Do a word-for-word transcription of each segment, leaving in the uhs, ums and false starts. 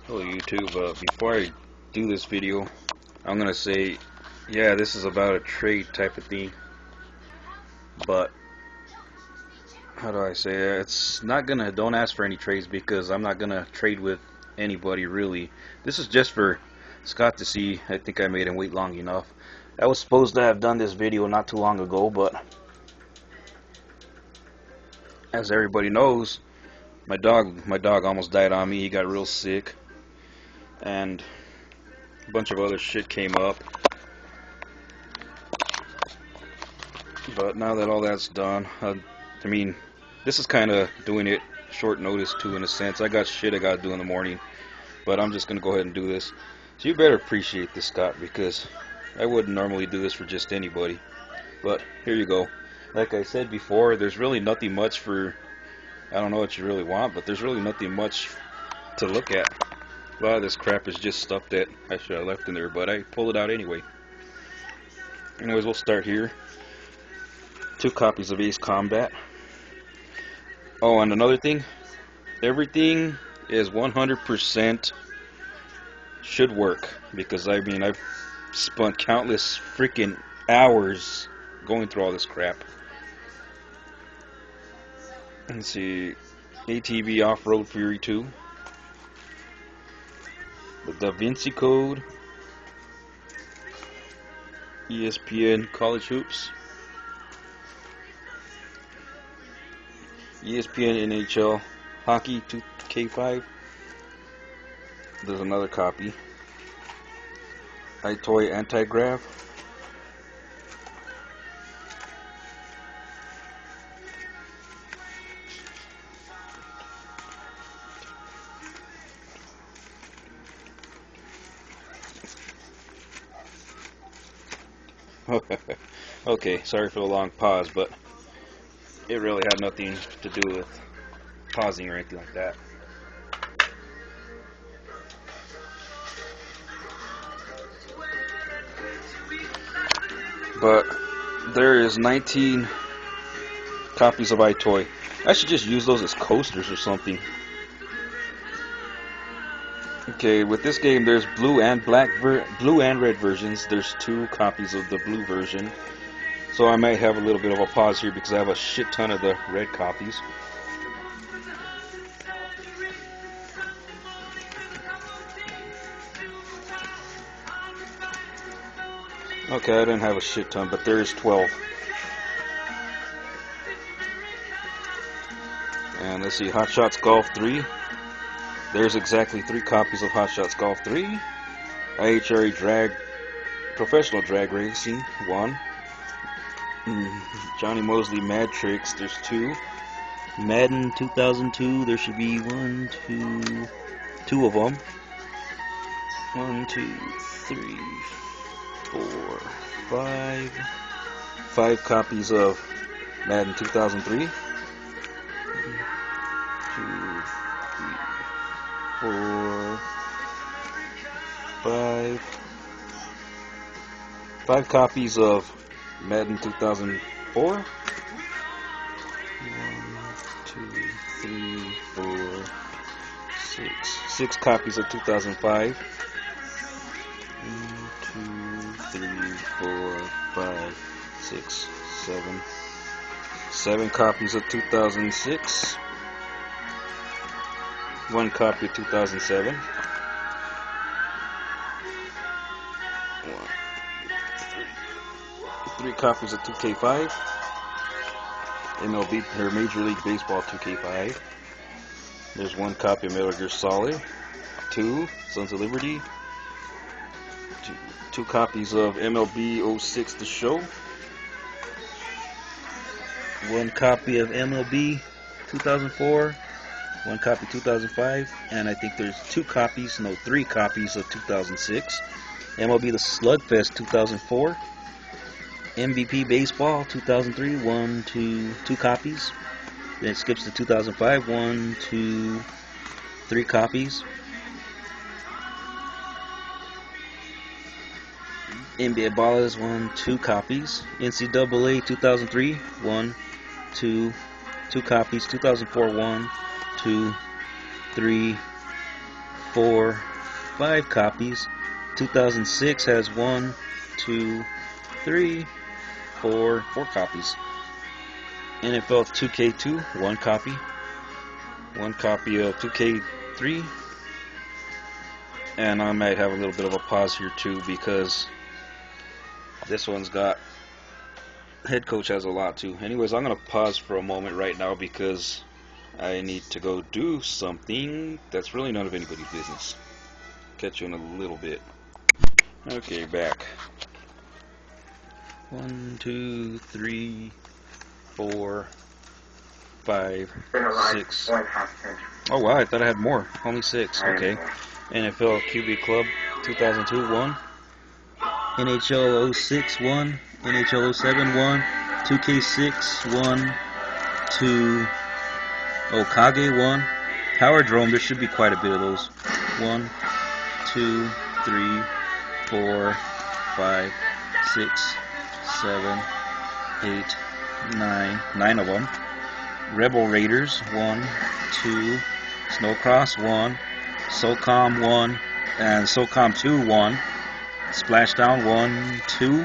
Hello YouTube, uh, before I do this video, I'm gonna say, yeah, this is about a trade type of thing, but how do I say it? It's not gonna, don't ask for any trades because I'm not gonna trade with anybody really. This is just for Scott to see. I think I made him wait long enough. I was supposed to have done this video not too long ago, but as everybody knows, my dog, my dog almost died on me. He got real sick, and a bunch of other shit came up. But now that all that's done, uh, I mean, this is kind of doing it short notice too, in a sense. I got shit I gotta do in the morning, but I'm just gonna go ahead and do this. So you better appreciate this, Scott, because I wouldn't normally do this for just anybody. But here you go. Like I said before, there's really nothing much for, I don't know what you really want, but there's really nothing much to look at. A lot of this crap is just stuff that I should have left in there, but I pulled it out anyway. Anyways, we'll start here. Two copies of Ace Combat. Oh, and another thing, everything is one hundred percent should work, because I mean, I've spent countless freaking hours going through all this crap. Let's see, A T V Off-Road Fury two, the Da Vinci Code, E S P N College Hoops, E S P N N H L Hockey two K five. There's another copy. iToy Anti-Grav. Okay, sorry for the long pause, but it really had nothing to do with pausing or anything like that. But there is nineteen copies of iToy. I should just use those as coasters or something. Okay, with this game there's blue and black ver blue and red versions. There's two copies of the blue version. So I might have a little bit of a pause here because I have a shit ton of the red copies. Okay, I didn't have a shit ton, but there is twelve. And let's see, Hot Shots Golf three. There's exactly three copies of Hot Shots Golf three. I H R A Drag, Professional Drag Racing, one. Johnny Mosley Mad Tricks, there's two. Madden two thousand two, there should be one, two, two of them. One, two, three, four, five. Five copies of Madden two thousand three. Two, three, four, five. Five copies of Madden two thousand four. One, two, three, four, six. Six copies of two thousand five. One, two, three, four, five, six, seven. Seven copies of two thousand six. One copy of two thousand seven. Three copies of two K five, M L B or Major League Baseball two K five. There's one copy of Metal Gear Solid. Two Sons of Liberty. Two, two copies of M L B oh six The Show. One copy of M L B two thousand four. One copy two thousand five, and I think there's two copies, no, three copies of two thousand six. M L B The Slugfest two thousand four. M V P Baseball two thousand three, one, two, two copies. Then it skips to two thousand five, one, two, three copies. N B A Ballers, one, two copies. N C double A two thousand three, one, two, two copies. two thousand four, one, two, three, four, five copies. two thousand six has one, two, three, four, four copies. N F L two K two, one copy. One copy of two K three. And I might have a little bit of a pause here too, because this one's got, head coach has a lot too. Anyways, I'm going to pause for a moment right now because I need to go do something that's really none of anybody's business. Catch you in a little bit. Okay, back. One, two, three, four, five, six. Oh wow, I thought I had more. Only six. Okay. N F L Q B Club two thousand two, one. N H L oh six, one. N H L oh seven, one. two K six, one. two. Okage, one. Power Drome, there should be quite a bit of those. one, two, three, four, five, six, seven, eight, nine. Nine of them. Rebel Raiders, one, two. Snowcross, one. SOCOM, one. And SOCOM two, one. Splashdown, one, two.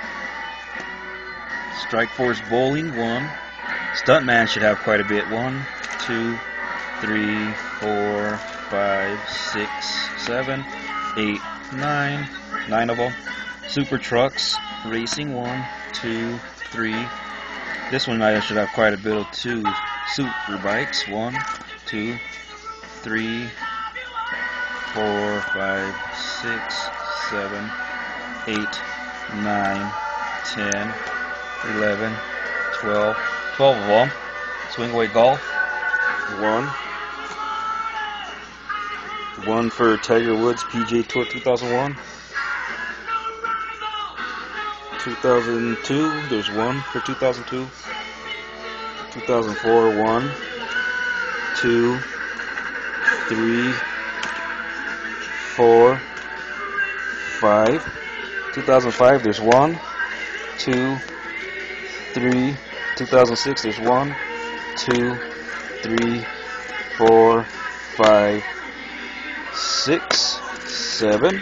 Strike Force Bowling, one. Stuntman should have quite a bit. one, two, three, four, five, six, seven, eight, nine. Nine of them. Super Trucks Racing, one, two, three. This one I should have quite a bit of two. Super Bikes, one, two, three, four, five, six, seven, eight, nine, ten, eleven, twelve. Twelve of them. Swing Away Golf, one. One for Tiger Woods P G A Tour two thousand one. two thousand two, there's one for two thousand two. two thousand four, one, two, three, four, five. two thousand five, there's one, two, three. two thousand six, there's one, two, three, four, five, six, seven.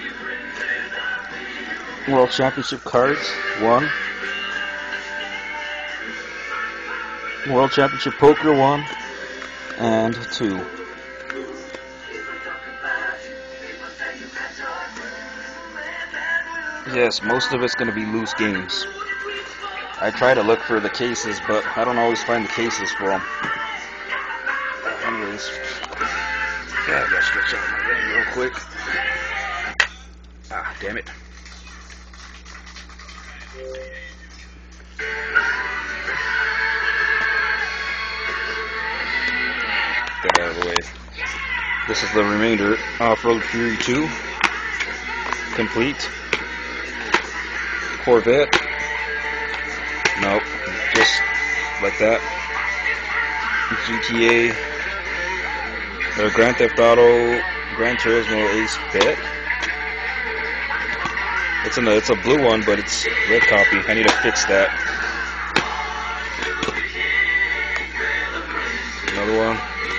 World Championship cards, one. World Championship Poker, one. And two. Yes, most of it's going to be loose games. I try to look for the cases, but I don't always find the cases for them. Anyways, yeah, I gotta stretch out my leg real quick. Ah, damn it. Get out of the way. This is the remainder. Off-Road Fury two. Complete. Corvette. Nope. Just like that. G T A. Or Grand Theft Auto Gran Turismo Ace Bet. It's in a, it's a blue one, but it's red copy. I need to fix that. Another one.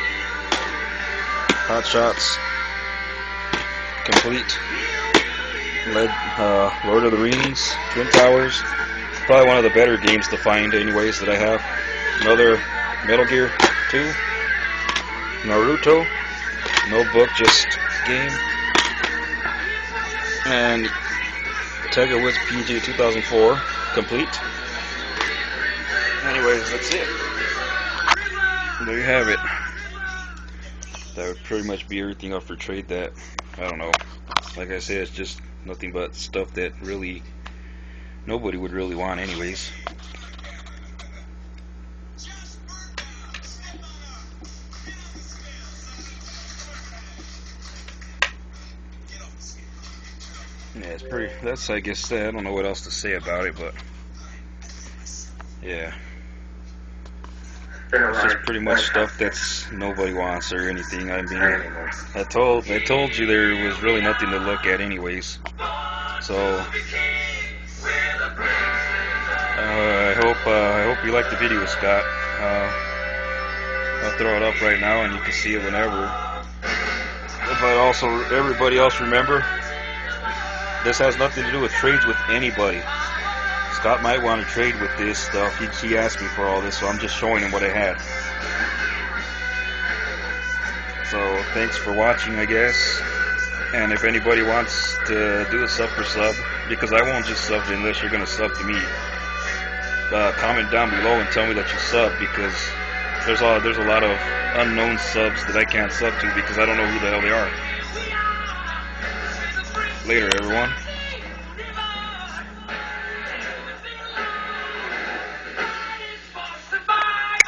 Hot Shots. Complete. Led, uh, Lord of the Rings. Twin Towers. Probably one of the better games to find anyways that I have. Another Metal Gear two. Naruto. No book, just game. And Tiger Woods P G A two thousand four. Complete. Anyways, that's it. There you have it. That would pretty much be everything up for trade that, I don't know. Like I said, it's just nothing but stuff that really nobody would really want anyways. Yeah, it's pretty, that's, I guess, I don't know what else to say about it, but yeah. It's just pretty much stuff that's nobody wants or anything. I mean, I told, I told you there was really nothing to look at anyways. So, uh, I hope, uh, I hope you liked the video, Scott. Uh, I'll throw it up right now and you can see it whenever. But also, everybody else remember, this has nothing to do with trades with anybody. Scott might want to trade with this stuff. He, he asked me for all this, so I'm just showing him what I had. So thanks for watching, I guess. And if anybody wants to do a sub for sub, because I won't just sub unless you're going to sub to me, uh, comment down below and tell me that you sub, because there's a, there's a lot of unknown subs that I can't sub to because I don't know who the hell they are. Later, everyone.